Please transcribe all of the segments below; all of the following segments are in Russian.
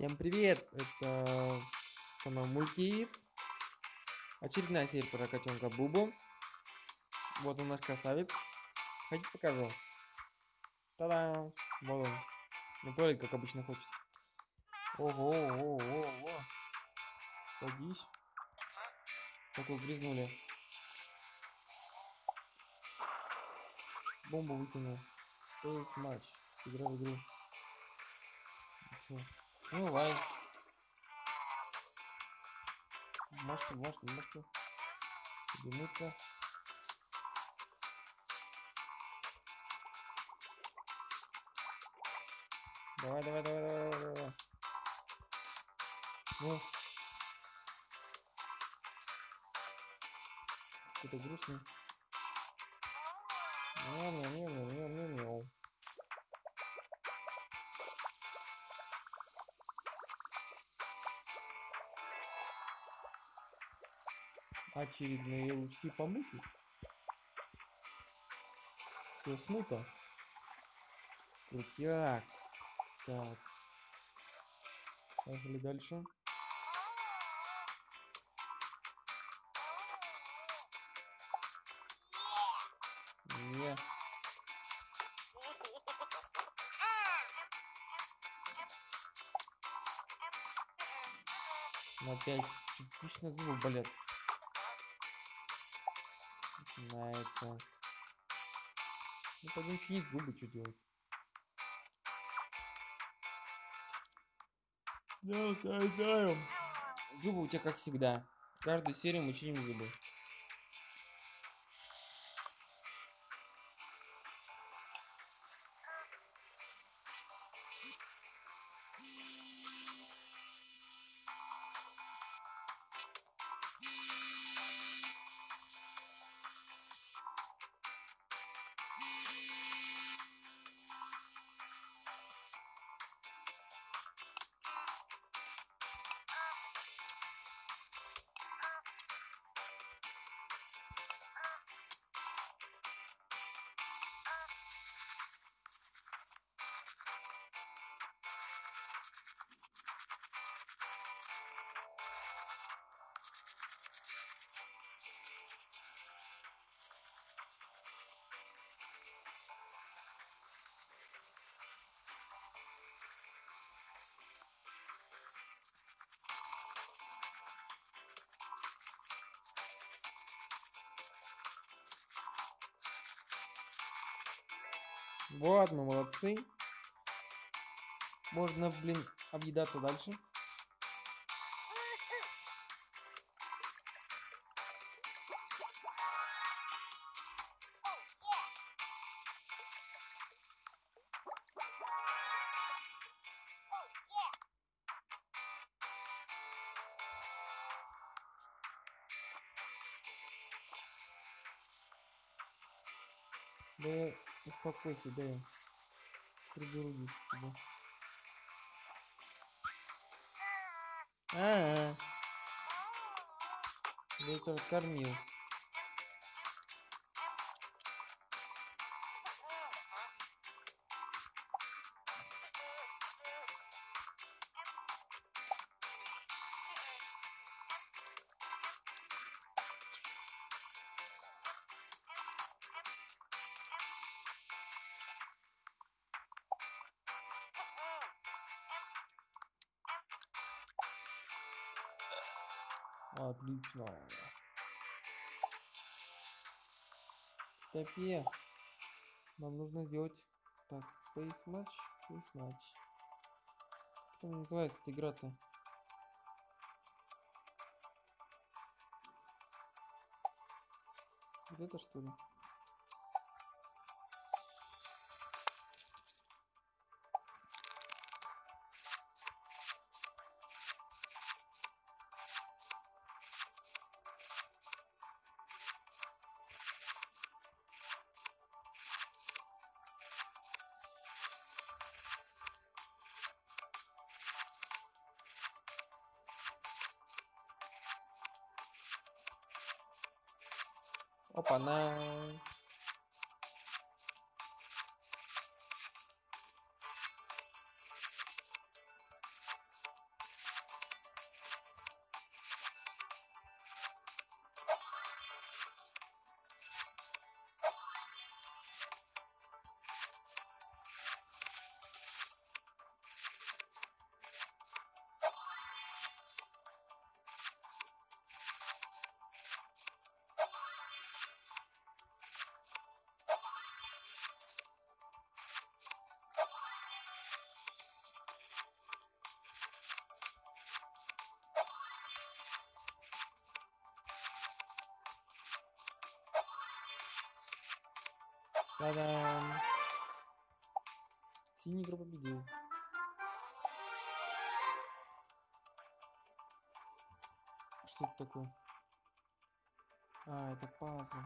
Всем привет! Это канал Мультиц. Очередная серия про котенка Бубу. Вот он наш красавец. Хотите покажу? Та-дам! Вот он. Ну Толик, как обычно, хочет. Ого, ого, ого. Садись. Такой грязнули. Бомбу выкинул. Space матч. Игра в игру. Чё? Ну, лай. Бумажка, бумажка, бумажка. Поднимутся. Давай, давай, давай, давай, давай, давай. Ну. Какой-то грустный. Мяу-мяу-мяу-мяу-мяу-мяу. Очередные лучки помыты. Все смыто. Крутяк. Так. Поехали дальше. Не. Опять частично зубы болят. Начинается. Ну пойдем чинить зубы, что делать? Да, оставим. Зубы у тебя как всегда. Каждую серию мы чиним зубы. Вот мы молодцы. Можно, блин, объедаться дальше. Да успокойся, да я приберу тебя. А-а-а. Я тебя кормил. Отлично. Топе. Нам нужно сделать так, Face Match, Face Match. Как там называется эта игра-то? Вот это что ли? Опа-на! Та-дам! Синий игрок победил. Что это такое? А, это пазл.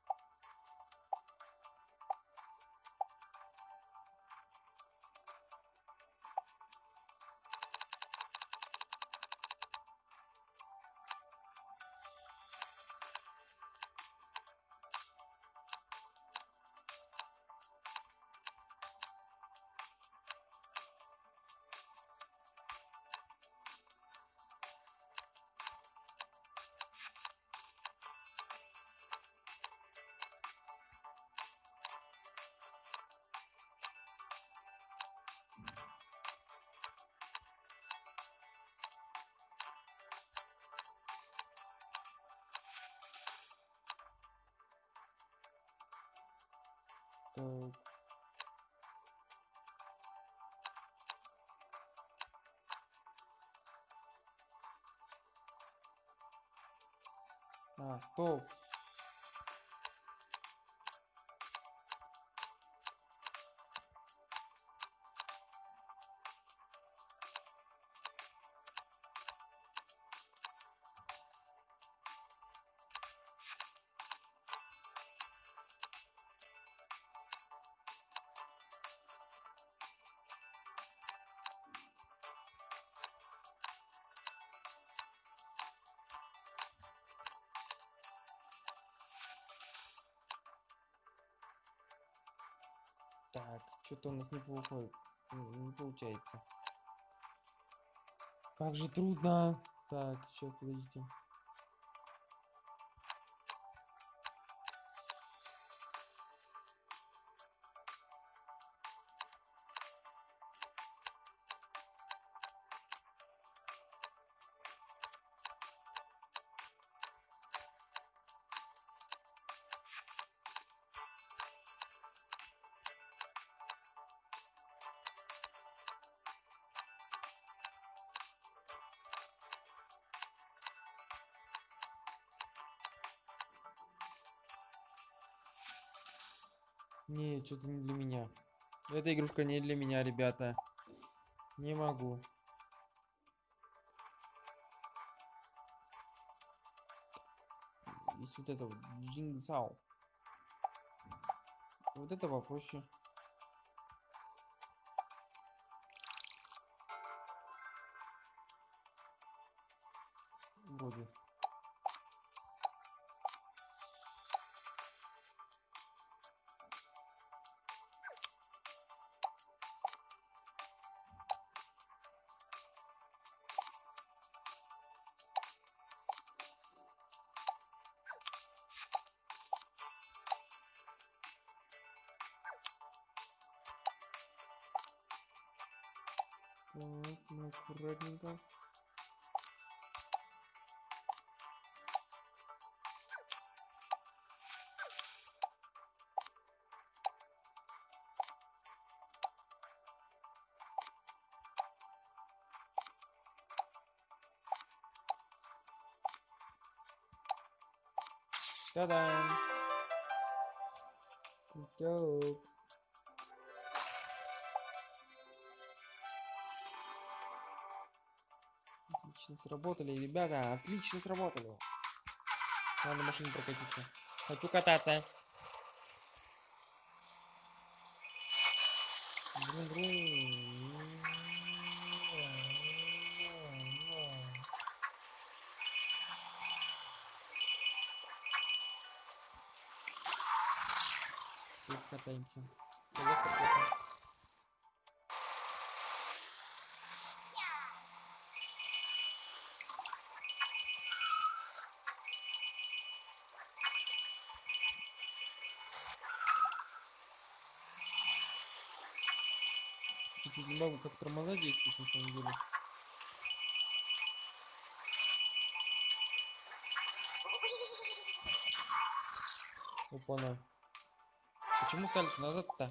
Так. А, стоп. Так, что-то у нас не выходит. Не получается. Как же трудно. Так, сейчас, подождите. Не, что-то не для меня. Эта игрушка не для меня, ребята. Не могу. Есть вот это вот Джингсау. Вот это попроще. Вроде. Так, ну аккуратненько. Та-дам! Крутяк. Отлично сработали, ребята, отлично сработали. Надо на машине прокатиться. Хочу кататься. Тут катаемся. Не могу, как тормоза действуют на самом деле. Опа-на. Почему сальто назад-то?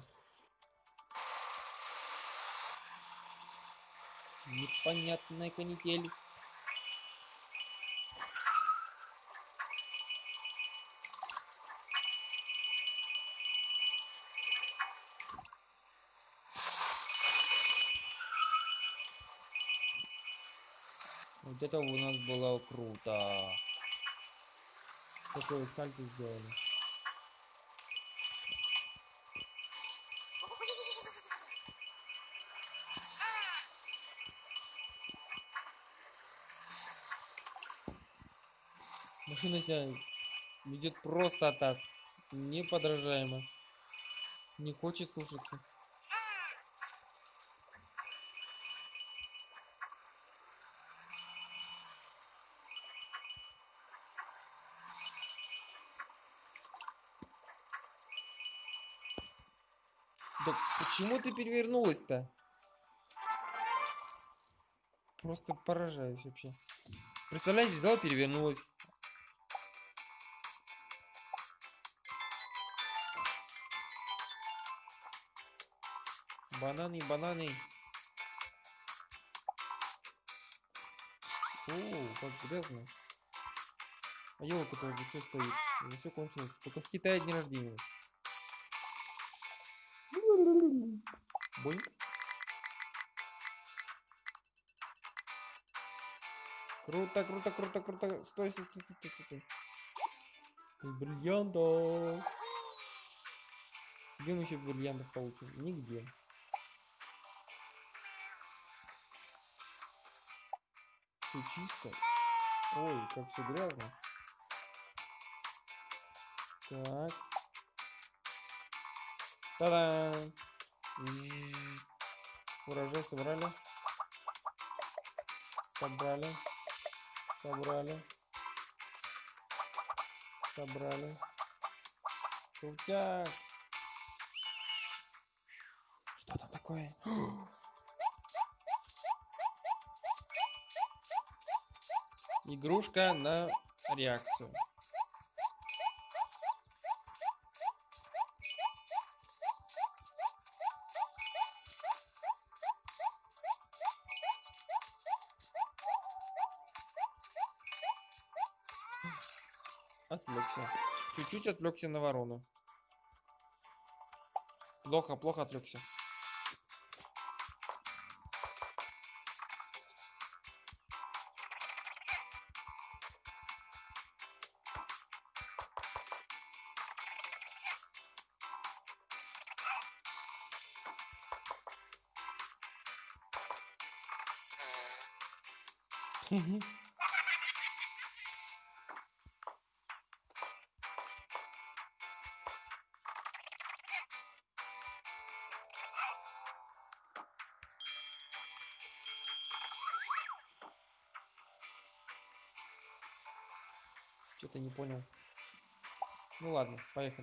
Непонятная канитель. Вот это у нас было круто. Такое сальто сделали. Машина себя ведет просто атас. Неподражаемо. Не хочет слушаться. Да почему ты перевернулась-то? Просто поражаюсь вообще. Представляете, взяла, перевернулась. Бананы, бананы. О, как грязно. А елка тоже что стоит? Уже все кончилось. Только в Китае день рождения. Боньк. Круто, круто, круто, круто. Стой, стой, стой, стой, стой, стой. Бриллиантов. Где мы еще бриллиантов получим? Нигде. Все чисто. Ой, как все грязно. Так. Та-да! Урожай собрали. Собрали. Собрали. Собрали. Крутяк. Что там такое? Игрушка на реакцию. Отвлекся. Чуть-чуть отвлекся на ворону. Плохо, плохо отвлекся. Что-то не понял. Ну ладно, поехали.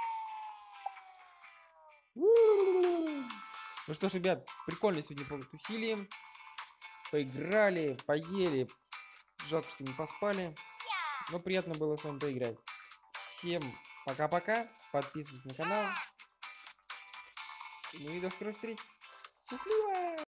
Ну что ж, ребят, прикольно сегодня потусили. Поиграли, поели. Жалко, что не поспали. Но приятно было с вами поиграть. Всем пока-пока. Подписывайтесь на канал. Ну и до скорых встреч. Счастливо!